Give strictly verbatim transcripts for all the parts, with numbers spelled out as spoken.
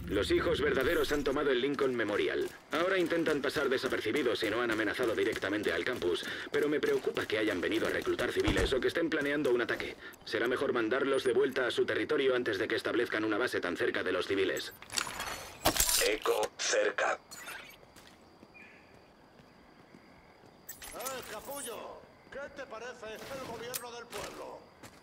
Los hijos verdaderos han tomado el Lincoln Memorial. Ahora intentan pasar desapercibidos y no han amenazado directamente al campus, pero me preocupa que hayan venido a reclutar civiles o que estén planeando un ataque. Será mejor mandarlos de vuelta a su territorio antes de que establezcan una base tan cerca de los civiles. Eco cerca. ¡Eh, capullo! ¿Qué te parece el gobierno del pueblo?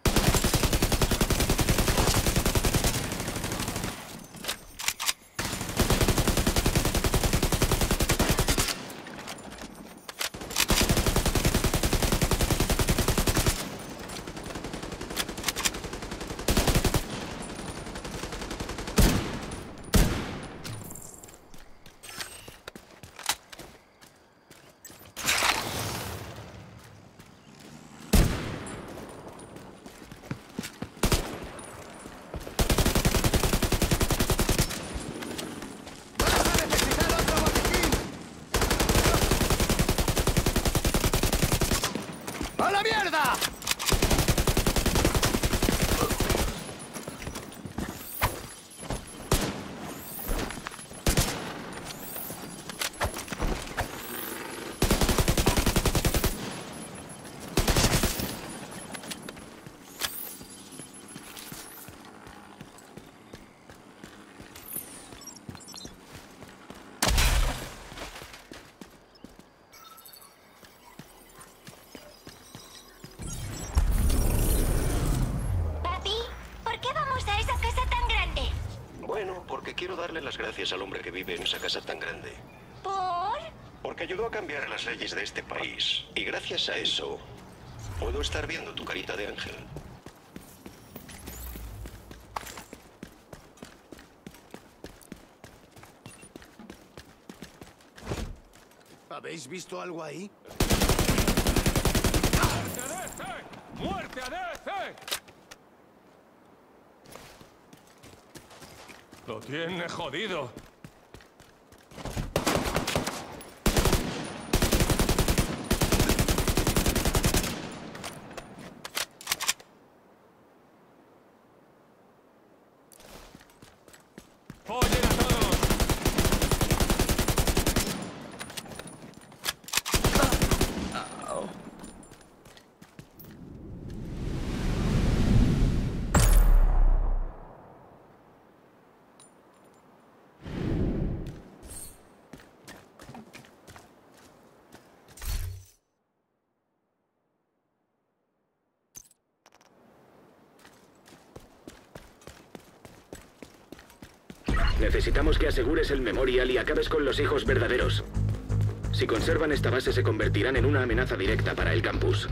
¡A la mierda! Quiero darle las gracias al hombre que vive en esa casa tan grande. ¿Por? Porque ayudó a cambiar las leyes de este país. Y gracias a eso, puedo estar viendo tu carita de ángel. ¿Habéis visto algo ahí? ¡Muerte a D C! ¡Muerte a D C! Lo tiene jodido. ¡Oyen a todos! Necesitamos que asegures el Memorial y acabes con los hijos verdaderos. Si conservan esta base, se convertirán en una amenaza directa para el campus.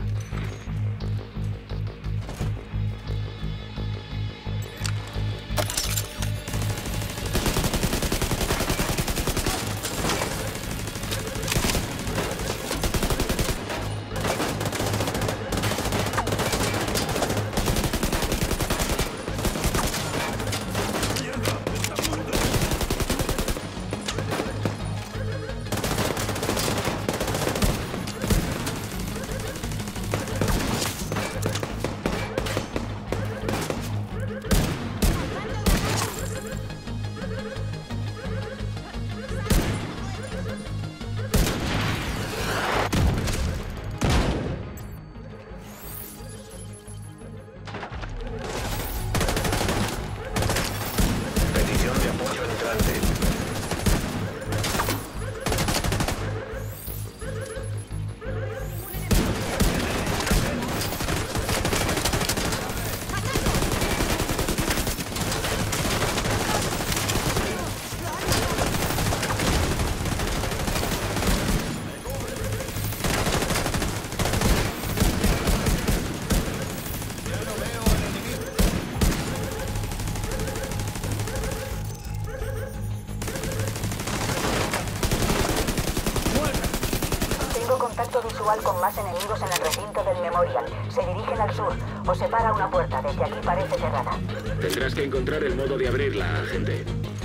Contacto visual con más enemigos en el recinto del Memorial. Se dirigen al sur. Os separa una puerta. Desde aquí parece cerrada. Tendrás que encontrar el modo de abrirla, agente.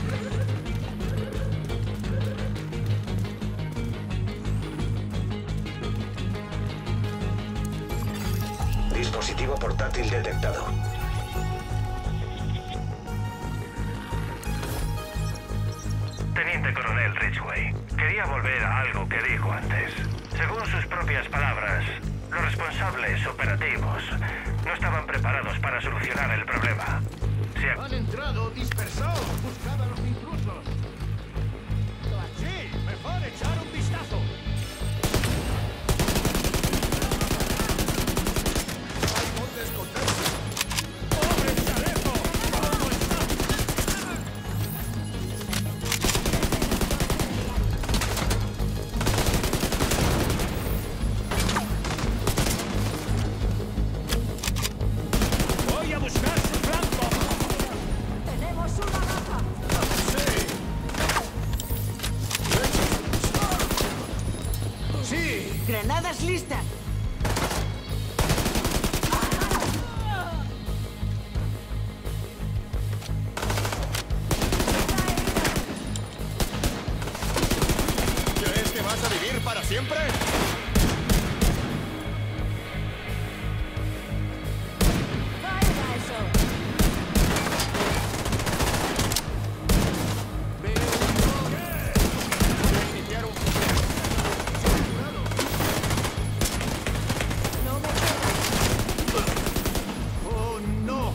Dispositivo portátil detectado. teniente coronel Ridgway. Quería volver a algo que dijo antes. Según sus propias palabras, los responsables operativos no estaban preparados para solucionar el problema. Se Han entrado dispersados. Buscad a los intrusos. Sí, mejor echar un vistazo. Hay dónde esconderse. ¡Pobre chaleco! ¿Cómo está? Voy a buscar su flanco. ¡Tenemos una baja! ¡Sí! ¡Granadas listas! ¿Crees que vas a vivir para siempre? ¡Vaya eso! Iniciar un... ¡No me queda! ¡Oh, no!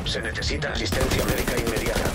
Se necesita asistencia médica inmediata.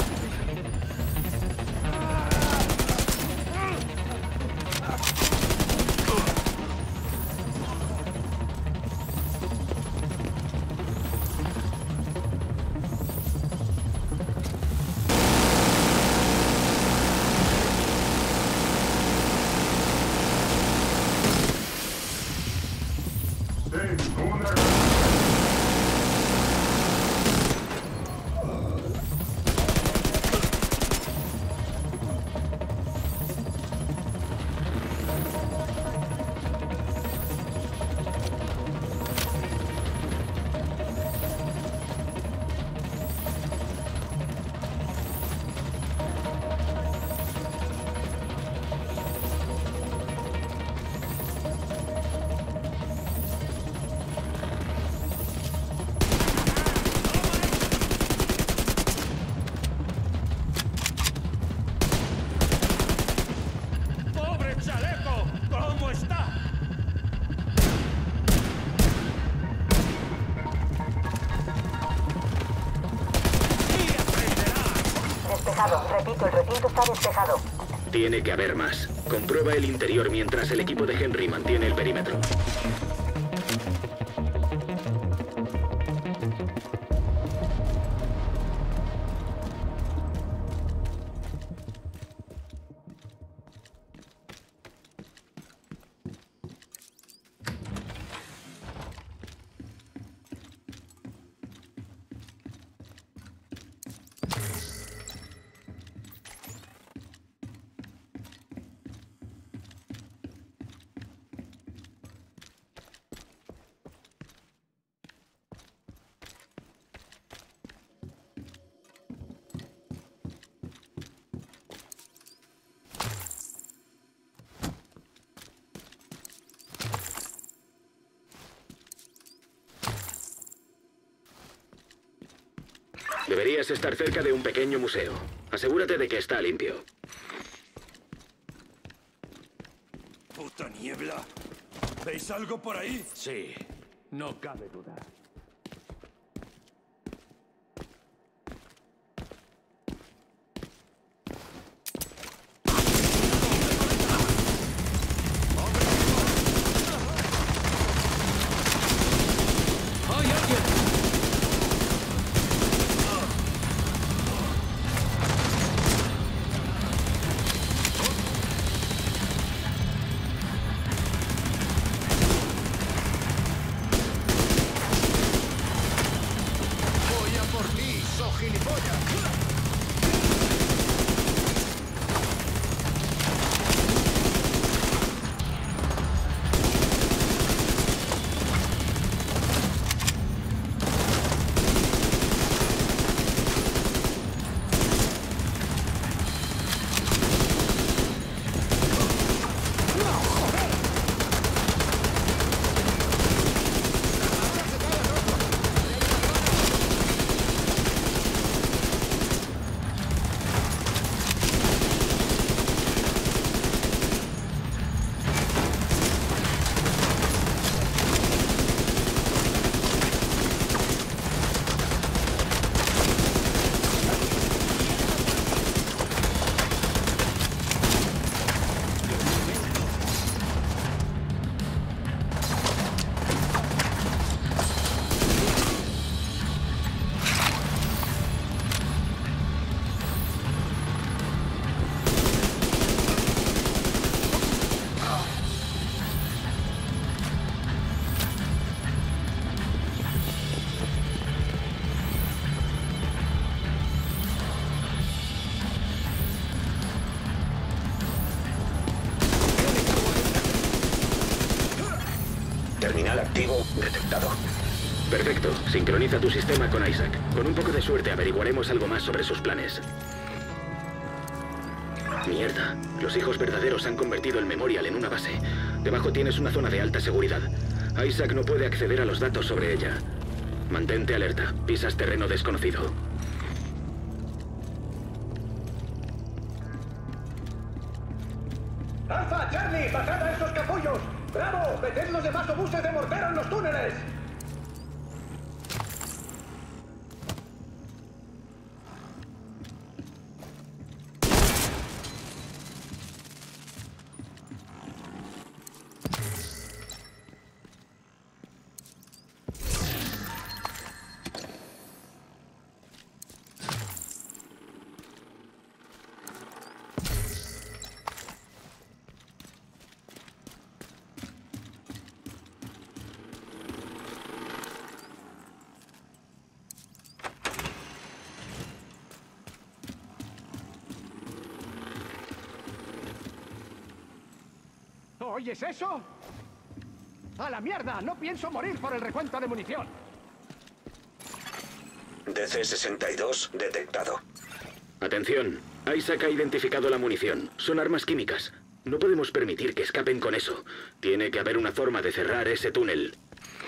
Repito, el recinto está despejado. Tiene que haber más. Comprueba el interior mientras el equipo de Henry mantiene el perímetro. Deberías estar cerca de un pequeño museo. Asegúrate de que está limpio. ¡Puta niebla! ¿Veis algo por ahí? Sí, no cabe duda. Terminal activo, detectado. Perfecto. Sincroniza tu sistema con Isaac. Con un poco de suerte averiguaremos algo más sobre sus planes. Mierda. Los hijos verdaderos han convertido el Memorial en una base. Debajo tienes una zona de alta seguridad. Isaac no puede acceder a los datos sobre ella. Mantente alerta. Pisas terreno desconocido. ¡Alfa, Charlie! ¡Bajad a esos capullos! ¡Bravo! ¡Meted los demás obuses de mortero en los túneles! ¿Oyes eso? ¡A la mierda! ¡No pienso morir por el recuento de munición! D C sesenta y dos detectado. Atención. Isaac ha identificado la munición. Son armas químicas. No podemos permitir que escapen con eso. Tiene que haber una forma de cerrar ese túnel.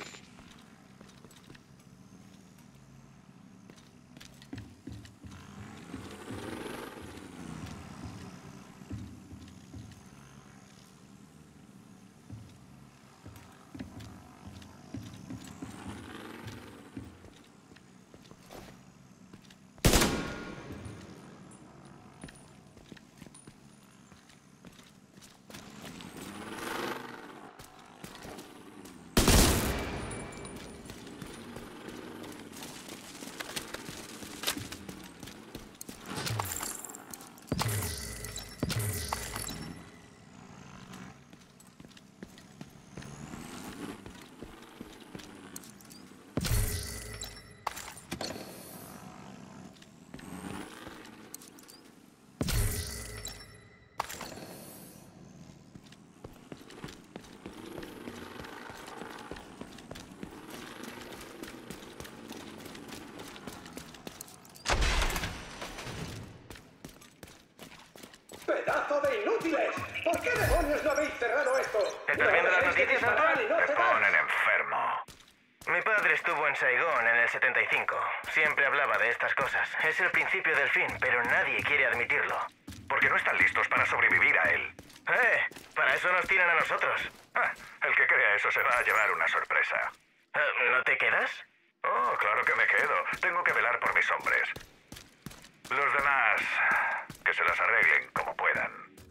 ¡Pedazo de inútiles! ¿Por qué demonios no habéis cerrado esto? ¿Estás viendo las noticias, Antoine? Me ponen enfermo. Mi padre estuvo en Saigón en el setenta y cinco. Siempre hablaba de estas cosas. Es el principio del fin, pero nadie quiere admitirlo. Porque no están listos para sobrevivir a él. ¡Eh! Para eso nos tienen a nosotros. Ah, el que crea eso se va a llevar una sorpresa. ¿No te quedas? Oh, claro que me quedo. Tengo que velar por mis hombres. Los demás, que se las arreglen como puedan.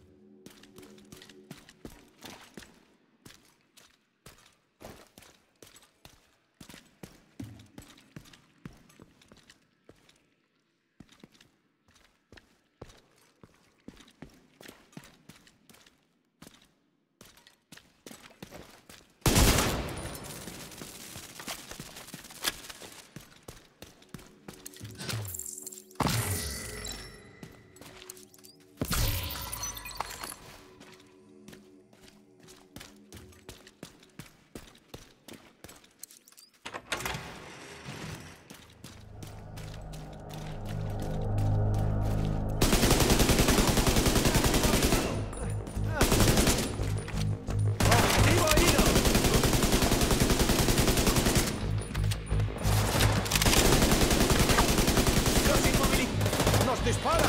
¡Disparan!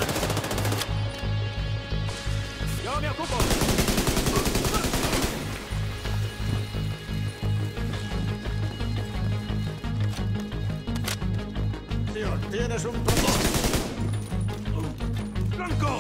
¡Yo me ocupo! Tío, tienes un problema. ¡Blanco!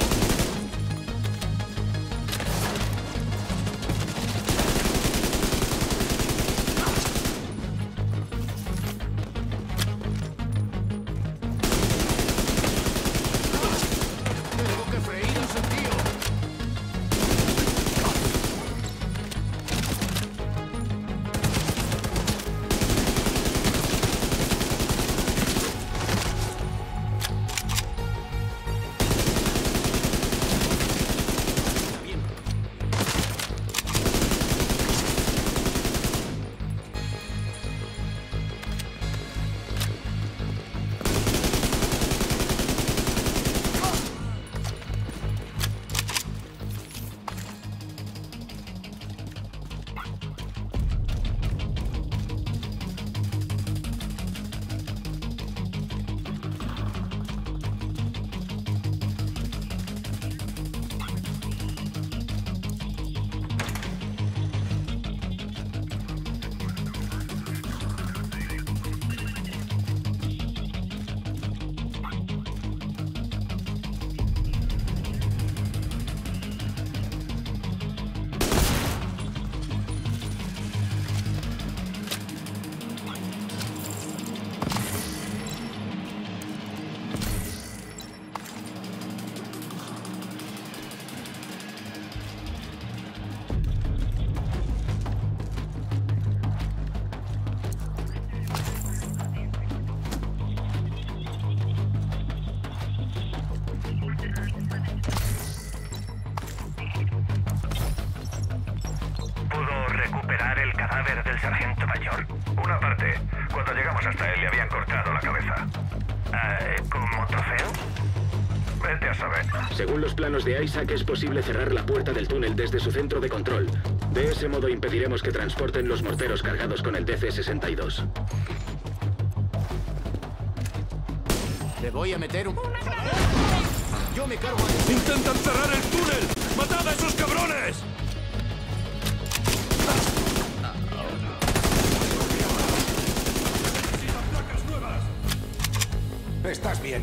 cadáver del sargento mayor? Una parte. Cuando llegamos hasta él le habían cortado la cabeza. Eh, ¿Como trofeo? Vete a saber. Según los planos de Isaac, es posible cerrar la puerta del túnel desde su centro de control. De ese modo impediremos que transporten los morteros cargados con el D C sesenta y dos. Te voy a meter un... Yo me cargo a... ¡Intentan cerrar el túnel! ¡Matad a esos cabrones! ¡Necesitan placas nuevas! Estás bien.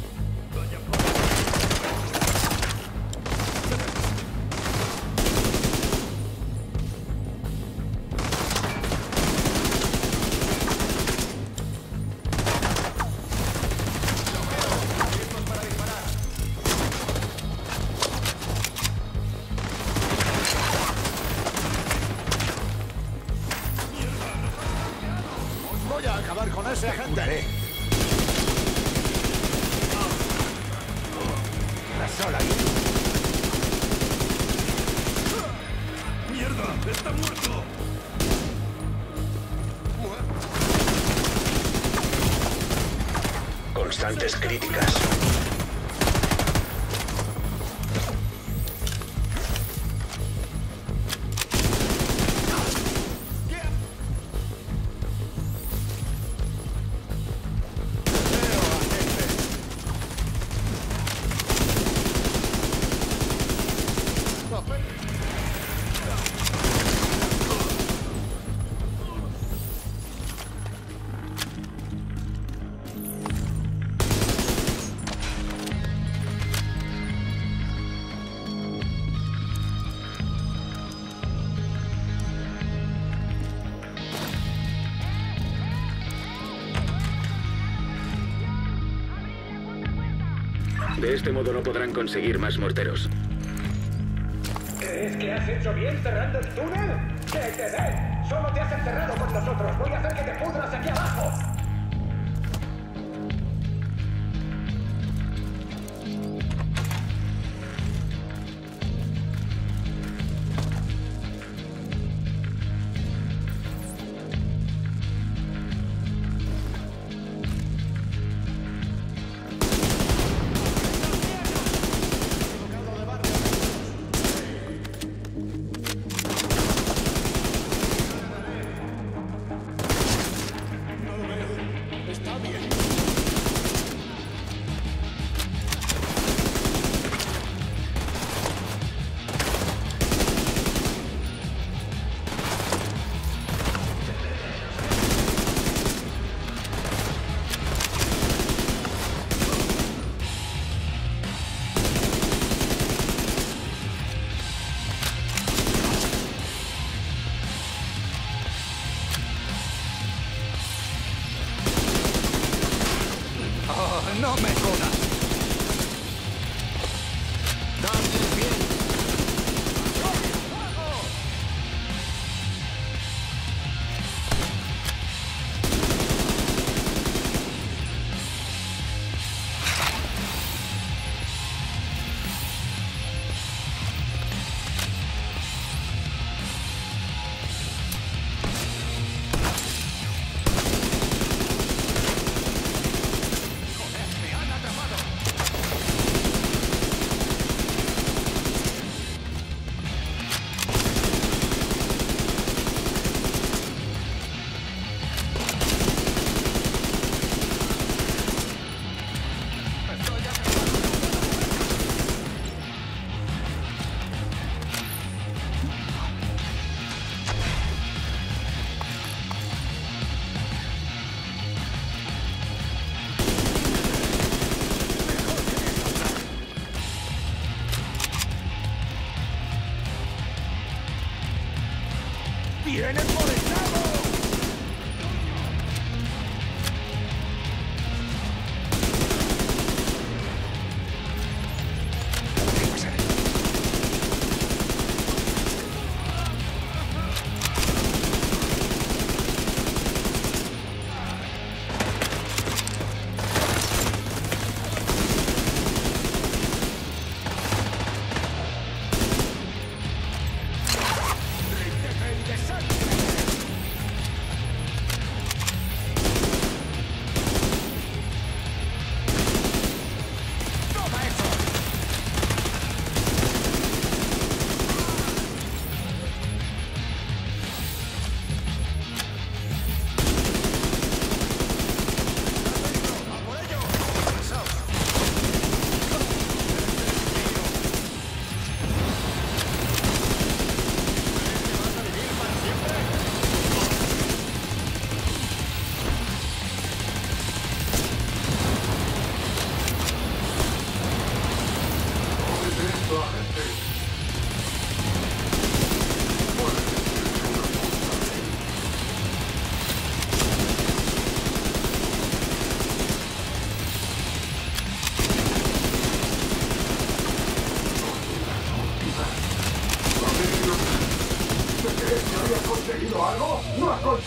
Voy a acabar con ese agente. Sola. ¡Mierda! ¡Está muerto! Constantes críticas. De este modo no podrán conseguir más morteros. ¿Crees que has hecho bien cerrando el túnel? ¡Que te den! ¡Solo te has encerrado con nosotros! ¡Voy a hacer que te pudras aquí abajo! ¡No me jodas! ¡Dale bien! ¡Me han atrapado!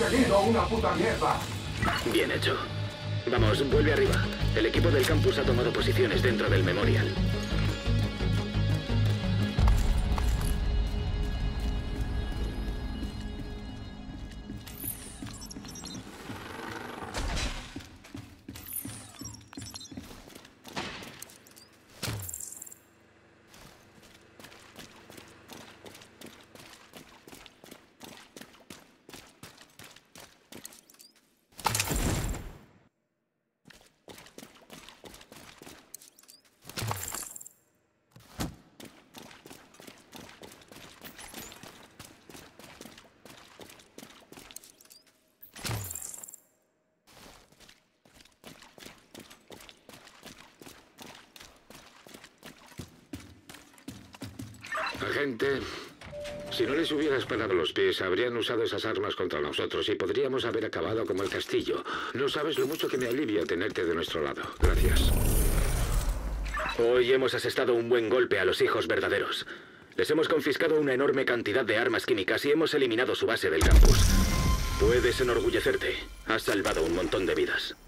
conseguido una puta mierda. Bien hecho. Vamos, vuelve arriba. El equipo del campus ha tomado posiciones dentro del Memorial. Agente, si no les hubieras parado los pies, habrían usado esas armas contra nosotros y podríamos haber acabado como el castillo. No sabes lo mucho que me alivia tenerte de nuestro lado. Gracias. Hoy hemos asestado un buen golpe a los hijos verdaderos. Les hemos confiscado una enorme cantidad de armas químicas y hemos eliminado su base del campus. Puedes enorgullecerte. Has salvado un montón de vidas.